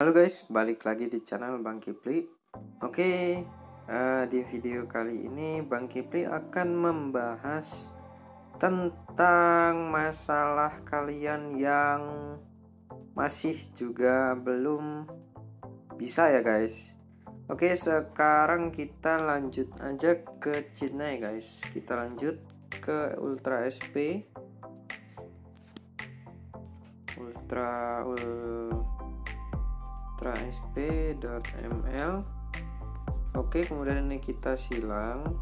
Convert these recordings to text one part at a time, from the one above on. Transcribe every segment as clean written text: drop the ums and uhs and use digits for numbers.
Halo guys, balik lagi di channel Bang Kipli. Oke, di video kali ini Bang Kipli akan membahas tentang masalah kalian yang masih juga belum bisa ya guys. Oke, sekarang kita lanjut aja ke cheatnya ya guys. Kita lanjut ke Ultra SP. Ultra sp.ml. Oke, kemudian ini kita silang.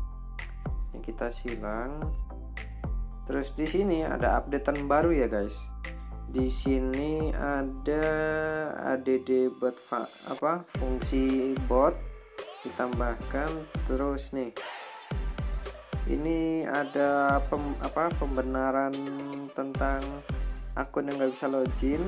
Terus di sini ada updatean baru ya guys. Di sini ada add fungsi bot ditambahkan. Terus nih, ini ada pembenaran tentang akun yang nggak bisa login.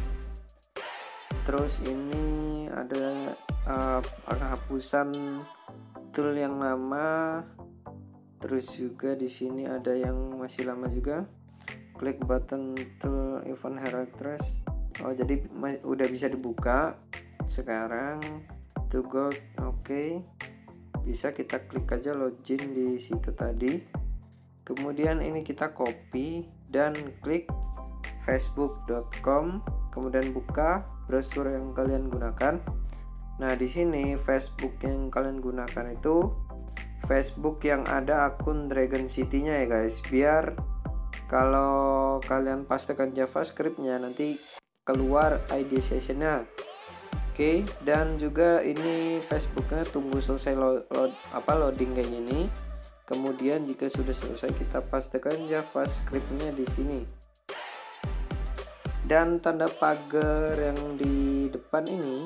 Terus ini ada penghapusan tool yang lama. Terus juga di sini ada yang masih lama juga. Klik button tool event characters. Oh, jadi udah bisa dibuka sekarang. To gold, oke. Bisa kita klik aja login di situ tadi. Kemudian ini kita copy dan klik facebook.com, kemudian buka browser yang kalian gunakan. Nah, di sini Facebook yang kalian gunakan itu Facebook yang ada akun Dragon City-nya ya guys, biar kalau kalian pastekan JavaScript-nya nanti keluar ID session-nya. Oke, dan juga ini Facebook-nya tunggu selesai loading kayak gini. Kemudian jika sudah selesai kita pastekan JavaScript-nya di sini. Dan tanda pagar yang di depan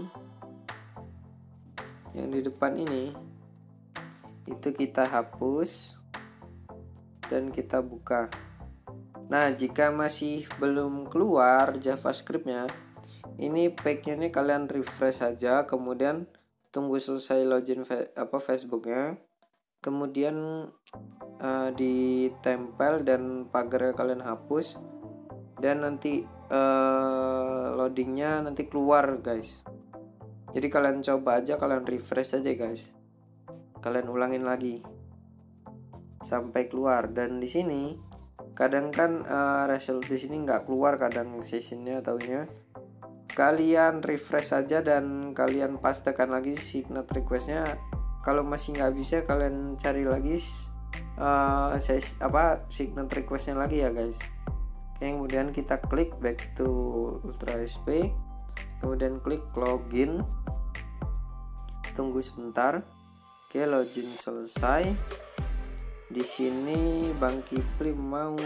ini, itu kita hapus dan kita buka. Nah, jika masih belum keluar JavaScript-nya, ini page-nya nih kalian refresh saja, kemudian tunggu selesai login Facebook-nya, kemudian ditempel dan pagarnya kalian hapus, dan nanti loadingnya nanti keluar guys. Jadi kalian coba aja, kalian refresh aja guys, kalian ulangin lagi sampai keluar. Dan di sini kadang kan result di sini nggak keluar, kadang sessionnya taunya. Kalian refresh saja dan kalian pastekan lagi signet requestnya. Kalau masih nggak bisa, kalian cari lagi signet requestnya lagi ya guys. Kemudian kita klik back to Ultra SP, kemudian klik login, tunggu sebentar. Oke, login selesai. Di sini Bang Kipli mau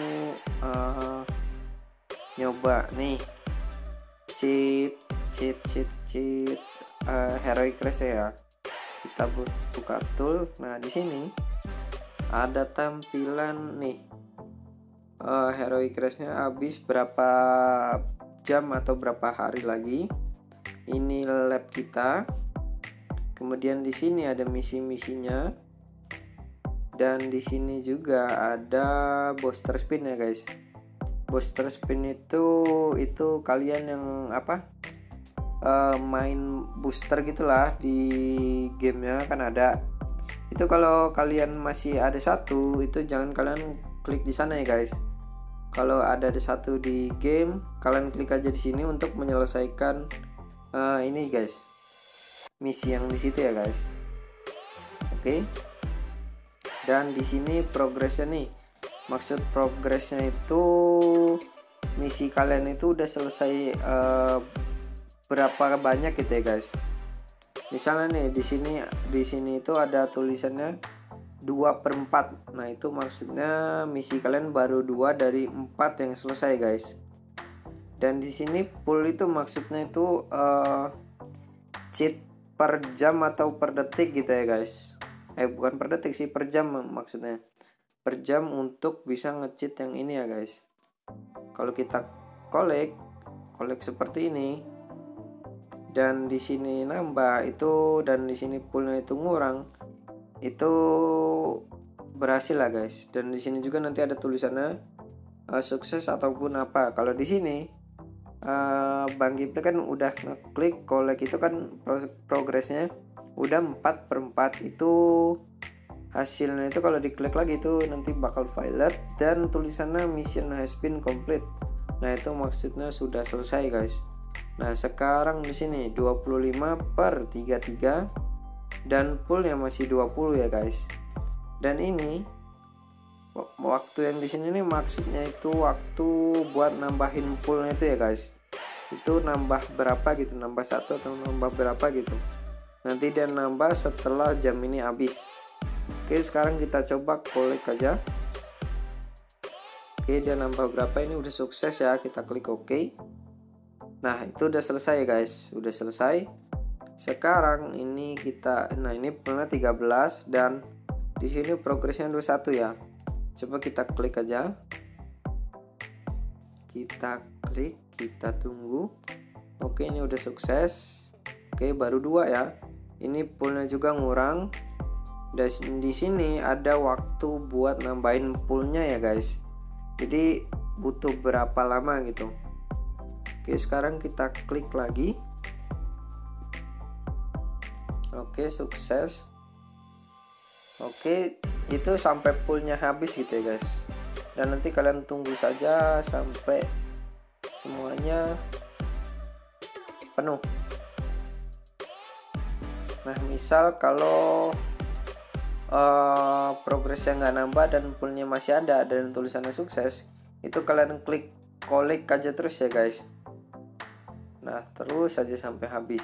nyoba nih cheat Heroic Race ya. Kita buka tool. Nah, di sini ada tampilan nih, Heroic Race-nya habis berapa jam atau berapa hari lagi. Ini lab kita. Kemudian di sini ada misi-misinya. Dan di sini juga ada booster spin ya guys. Booster spin itu kalian yang main booster gitulah di gamenya kan ada. Itu kalau kalian masih ada satu, itu jangan kalian klik di sana ya guys. Kalau ada satu di game, kalian klik aja di sini untuk menyelesaikan ini guys, misi yang di situ ya guys. Oke. Dan di sini progresnya nih. Maksud progresnya itu misi kalian itu udah selesai berapa banyak gitu ya guys. Misalnya nih di sini itu ada tulisannya 2/4. Nah, itu maksudnya misi kalian baru 2 dari 4 yang selesai guys. Dan di sini full itu maksudnya itu cheat per jam atau per detik gitu ya guys. Bukan per detik sih, per jam maksudnya. Per jam untuk bisa nge-cheat yang ini ya guys. Kalau kita collect seperti ini, dan di sini nambah itu, dan di sini fullnya itu ngurang, itu berhasil lah guys. Dan di sini juga nanti ada tulisannya sukses ataupun apa. Kalau di sini Bang Kipli kan udah ngeklik collect itu kan progresnya udah 4/4. Itu hasilnya itu kalau diklik lagi itu nanti bakal violet dan tulisannya mission has been complete. Nah itu maksudnya sudah selesai guys. Nah sekarang di sini 25/33 dan poolnya masih 20 ya guys. Dan ini waktu yang di sini nih maksudnya itu waktu buat nambahin poolnya itu ya guys. Itu nambah berapa gitu, nambah 1 atau nambah berapa gitu. Nanti dia nambah setelah jam ini habis. Oke, sekarang kita coba collect aja. Oke, dia nambah berapa, ini udah sukses ya. Kita klik OK. Nah, itu udah selesai guys, udah selesai. Sekarang ini kita, nah ini poolnya 13 dan di sini progresnya 21 ya. Coba kita klik aja. Kita klik, kita tunggu. Oke, ini udah sukses. Oke, baru 2 ya. Ini poolnya juga ngurang. Dan di sini ada waktu buat nambahin poolnya ya guys. Jadi butuh berapa lama gitu. Oke, sekarang kita klik lagi. Oke, sukses. Oke, itu sampai poolnya habis gitu ya guys. Dan nanti kalian tunggu saja sampai semuanya penuh. Nah, misal kalau progresnya nggak nambah dan poolnya masih ada dan tulisannya sukses, itu kalian klik collect aja terus ya guys. Nah, terus aja sampai habis.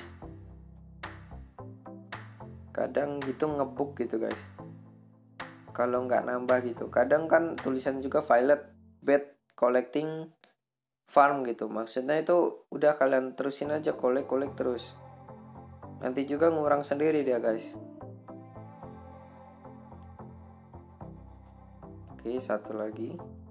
Kadang gitu ngebug gitu guys kalau nggak nambah gitu. Kadang kan tulisan juga violet bed collecting farm gitu. Maksudnya itu udah kalian terusin aja collect terus. Nanti juga ngurang sendiri dia guys. Oke, satu lagi.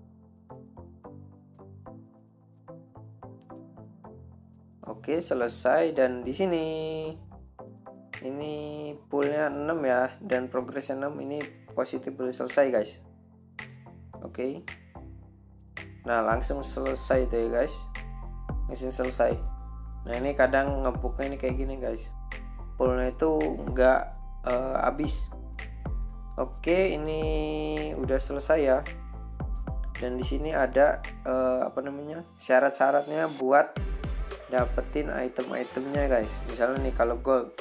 Oke, selesai. Dan di sini ini poolnya 6 ya, dan progresnya 6, ini positif belum selesai guys. Oke. Nah, langsung selesai tuh ya guys. Langsung selesai. Nah, ini kadang ngebuknya ini kayak gini guys. Poolnya itu nggak habis. Oke, ini udah selesai ya. Dan di sini ada syarat-syaratnya buat dapetin item-itemnya guys. Misalnya nih kalau gold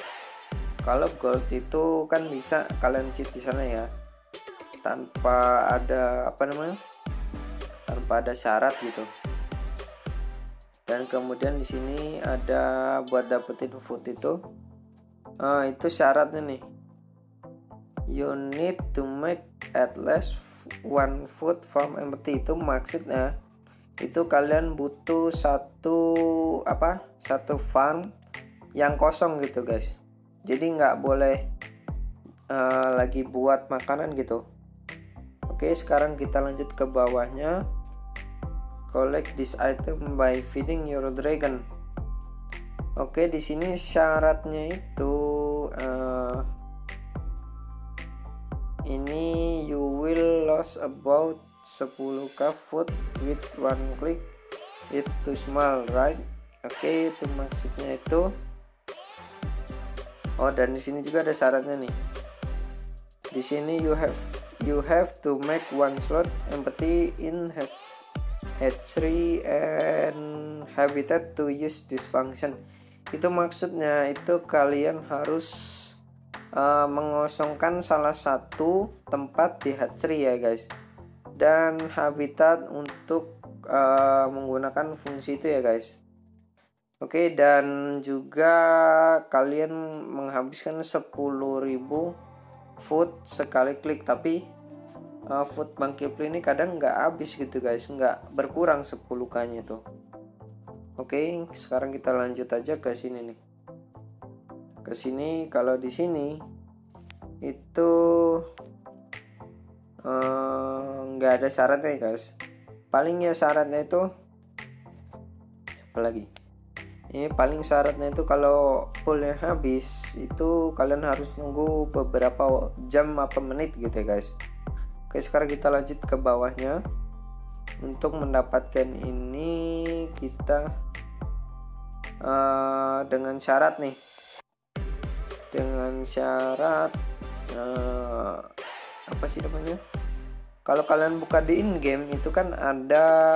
itu kan bisa kalian cheat di sana ya, tanpa ada tanpa ada syarat gitu. Dan kemudian di sini ada buat dapetin food itu syaratnya nih. You need to make at least one food farm empty. Itu maksudnya itu kalian butuh satu farm yang kosong gitu guys. Jadi nggak boleh lagi buat makanan gitu. Oke, sekarang kita lanjut ke bawahnya. Collect this item by feeding your dragon. Oke, di sini syaratnya itu ini you will lose about 10k food with one click. Itu small, right? Oke, itu maksudnya itu. Oh, dan di sini juga ada syaratnya nih. Di sini you have to make one slot empty in hatchery and habitat to use this function. Itu maksudnya itu kalian harus mengosongkan salah satu tempat di hatchery ya guys, dan habitat untuk menggunakan fungsi itu ya guys. Oke, dan juga kalian menghabiskan 10.000 food sekali klik. Tapi food Bang Kipli ini kadang nggak habis gitu guys, nggak berkurang 10k nya tuh. Oke, sekarang kita lanjut aja ke sini nih. Ke sini, kalau di sini itu nggak ada syaratnya guys. Paling ya syaratnya itu apalagi? Ini paling syaratnya itu kalau poolnya habis itu kalian harus nunggu beberapa jam apa menit gitu ya guys. Oke, sekarang kita lanjut ke bawahnya. Untuk mendapatkan ini kita dengan syarat nih, dengan syarat apa sih namanya, kalau kalian buka di in game itu kan ada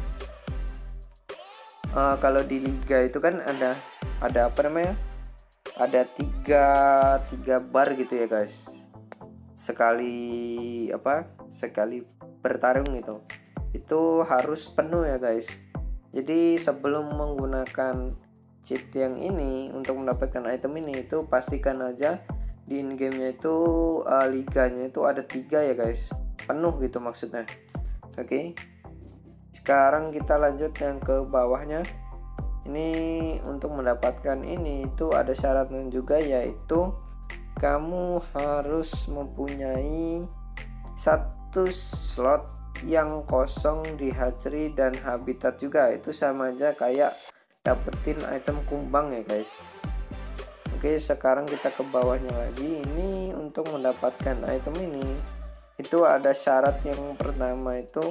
kalau di liga itu kan ada apa namanya, ada tiga bar gitu ya guys, sekali bertarung gitu, itu harus penuh ya guys. Jadi sebelum menggunakan cheat yang ini untuk mendapatkan item ini, itu pastikan aja di in gamenya itu liganya itu ada 3 ya guys, penuh gitu maksudnya. Oke, sekarang kita lanjut yang ke bawahnya. Ini untuk mendapatkan ini itu ada syaratnya juga, yaitu kamu harus mempunyai 1 slot yang kosong di hatchery dan habitat juga. Itu sama aja kayak dapetin item kumbang ya guys. Oke, sekarang kita ke bawahnya lagi. Ini untuk mendapatkan item ini itu ada syarat yang pertama itu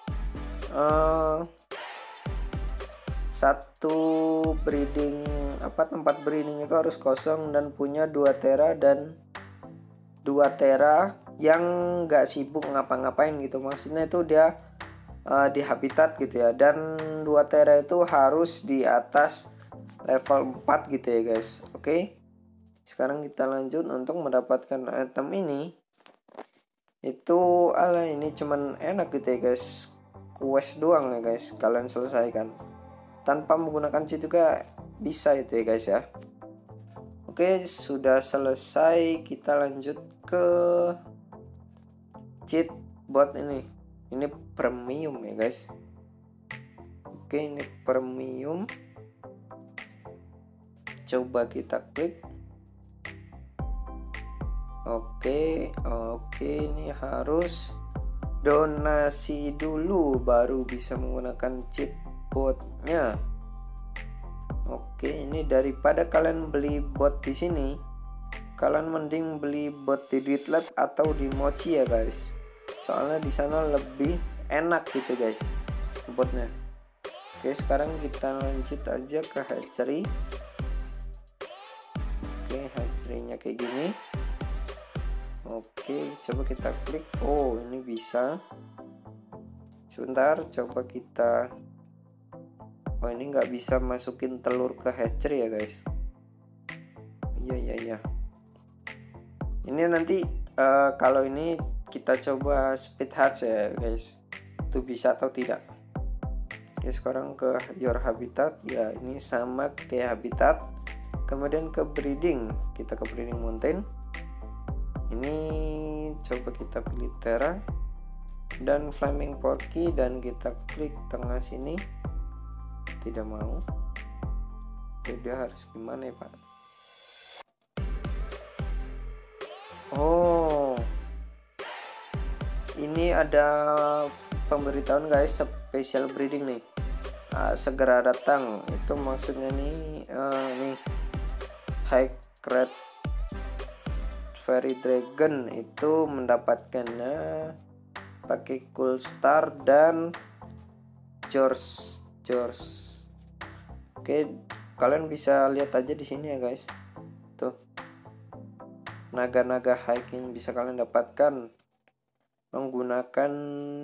1 breeding tempat breeding itu harus kosong dan punya 2 tera dan 2 tera yang gak sibuk ngapa-ngapain gitu, maksudnya itu dia di habitat gitu ya, dan 2 tera itu harus di atas level 4 gitu ya guys. Oke, sekarang kita lanjut untuk mendapatkan item ini. Itu ini cuman enak gitu ya guys, quest doang ya guys, kalian selesaikan tanpa menggunakan cheat juga bisa itu ya guys ya. Oke, sudah selesai, kita lanjut ke cheat bot ini premium ya guys. Oke, ini premium, coba kita klik. Oke, ini harus donasi dulu baru bisa menggunakan cheat botnya. Oke, ini daripada kalian beli bot di sini, kalian mending beli bot di Ditlab atau di Mochi ya guys. Soalnya di sana lebih enak gitu guys botnya. Oke, sekarang kita lanjut aja ke hatchery. Oke, hatchery-nya kayak gini. Oke, coba kita klik. Oh, ini bisa. Sebentar, coba kita. Oh, ini nggak bisa masukin telur ke hatchery ya guys. Iya. Ini nanti kalau ini kita coba speed hatch ya guys, itu bisa atau tidak. Oke, sekarang ke your habitat ya, ini sama kayak habitat. Kemudian ke breeding, kita ke breeding mountain. Ini coba kita pilih Terra dan flaming porky dan kita klik tengah sini. Tidak mau. Jadi harus gimana ya Pak? Oh, ini ada pemberitahuan guys, special breeding nih. Segera datang. Itu maksudnya nih high grade fairy dragon itu mendapatkannya pakai cool star dan George. Oke, kalian bisa lihat aja di sini ya guys. Tuh. Naga-naga hiking bisa kalian dapatkan menggunakan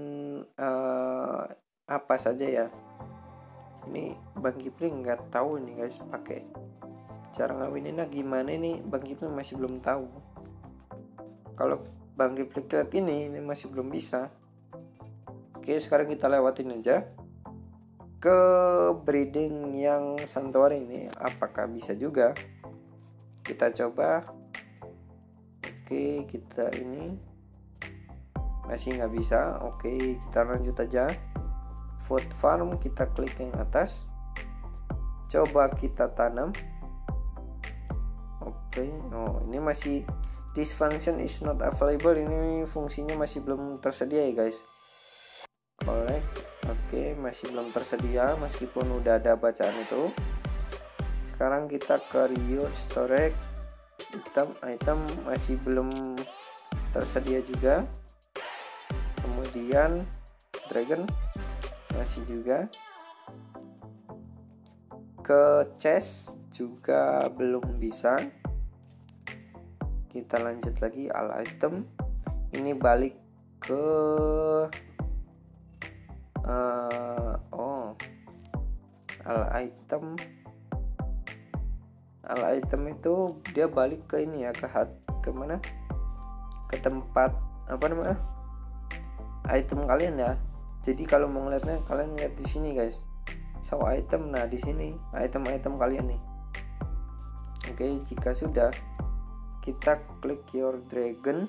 apa saja ya. Ini Bang Kipling nggak tahu nih guys, pakai cara ngawininnya gimana ini Bang Kipling masih belum tahu. Kalau Bang Kipling klik ini masih belum bisa. Oke, sekarang kita lewatin aja ke breeding yang Santuari ini, apakah bisa juga kita coba. Oke, kita ini masih nggak bisa. Oke, kita lanjut aja. Food farm, kita klik yang atas, coba kita tanam. Oke, oh ini masih this function is not available, ini fungsinya masih belum tersedia ya guys. Oke, masih belum tersedia meskipun udah ada bacaan itu. Sekarang kita ke Rio Storage, item masih belum tersedia juga. Kemudian Dragon masih juga. ke chest juga belum bisa. Kita lanjut lagi all item. Ini balik ke all item itu dia balik ke ini ya, ke mana, ke tempat apa namanya, item kalian ya. Jadi kalau mau ngeliatnya kalian lihat di sini guys, show item. Nah di sini item kalian nih. Oke, jika sudah, kita klik your dragon.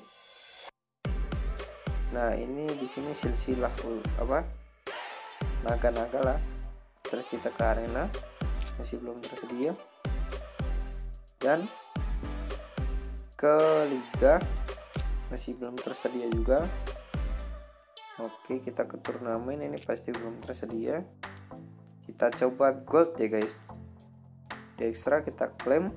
Nah ini di sini silsilah apa, naga-naga lah. Terus kita ke arena, masih belum tersedia, dan ke liga masih belum tersedia juga. Oke, kita ke turnamen, ini pasti belum tersedia. Kita coba gold ya guys. Di extra kita klaim.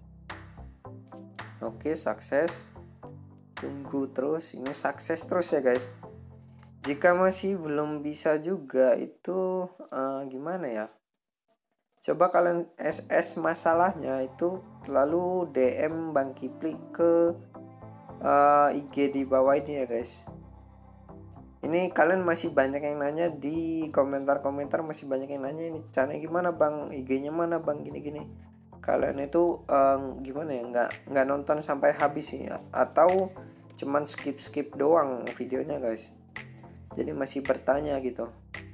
Oke, sukses. Tunggu terus, ini sukses terus ya guys. Jika masih belum bisa juga itu gimana ya? Coba kalian SS masalahnya itu lalu DM Bang Kipli ke IG di bawah ini ya guys. Ini kalian masih banyak yang nanya di komentar-komentar, masih banyak yang nanya ini caranya gimana bang, IG-nya mana bang, gini-gini. Kalian itu gimana ya, nggak nonton sampai habis ya, atau cuman skip doang videonya guys. Jadi masih bertanya gitu.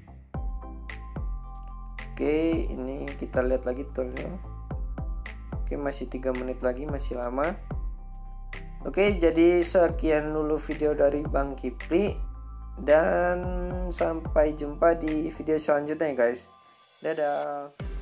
Oke, ini kita lihat lagi toolnya. Oke, masih 3 menit lagi, masih lama. Oke, jadi sekian dulu video dari Bang Kipli. Dan sampai jumpa di video selanjutnya guys. Dadah.